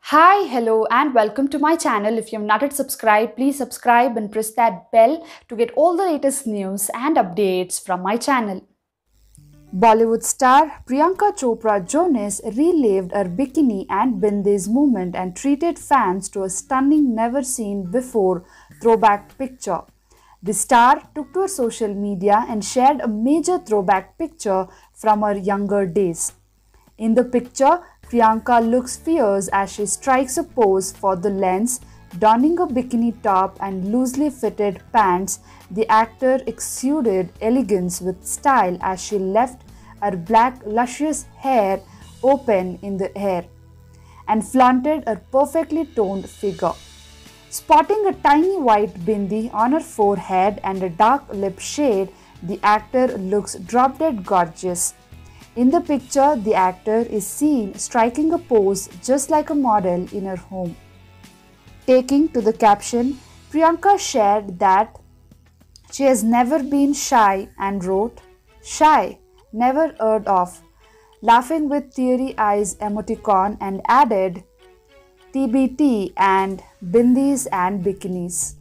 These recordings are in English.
Hi, hello, and welcome to my channel. If you have not yet subscribed, please subscribe and press that bell to get all the latest news and updates from my channel. Bollywood star Priyanka Chopra Jonas relived her bikini and bindis moment and treated fans to a stunning, never seen before throwback picture. The star took to her social media and shared a major throwback picture from her younger days. In the picture, Priyanka looks fierce as she strikes a pose for the lens, donning a bikini top and loosely fitted pants. The actor exuded elegance with style as she left her black luscious hair open in the air and flaunted her perfectly toned figure. Spotting a tiny white bindi on her forehead and a dark lip shade, the actor looks drop-dead gorgeous. In the picture, the actor is seen striking a pose just like a model in her home. Taking to the caption, Priyanka shared that she has never been shy and wrote, "Shy, never heard of," laughing with teary eyes emoticon and added, TBT and bindis and bikinis.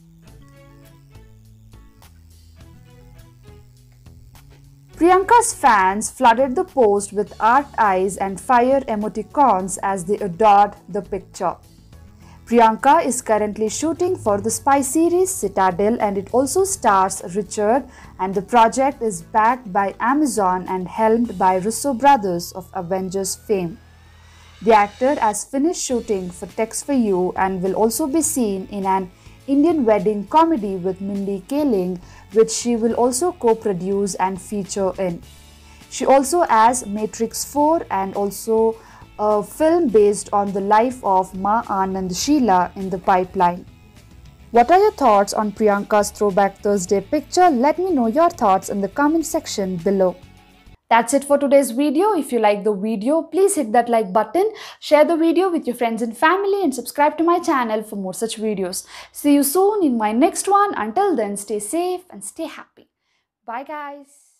Priyanka's fans flooded the post with art eyes and fire emoticons as they adored the picture. Priyanka is currently shooting for the spy series Citadel, and it also stars Richard, and the project is backed by Amazon and helmed by Russo brothers of Avengers fame. The actor has finished shooting for Text for You and will also be seen in an Indian wedding comedy with Mindy Kaling, which she will also co-produce and feature in. She also has Matrix 4 and also a film based on the life of Ma Anand Sheela in the pipeline. What are your thoughts on Priyanka's Throwback Thursday picture? Let me know your thoughts in the comment section below. That's it for today's video. If you like the video, please hit that like button, share the video with your friends and family, and subscribe to my channel for more such videos. See you soon in my next one. Until then, stay safe and stay happy. Bye guys.